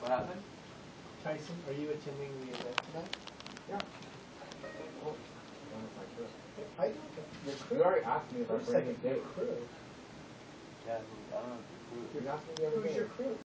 What happened? Tyson, are you attending the event tonight? Yeah. Well, I don't know if I could. I don't. Your crew. You already asked me if I Wait a bring a second, date. your crew. Yeah, I don't know if the crew. You asked me the other Who's day. your crew?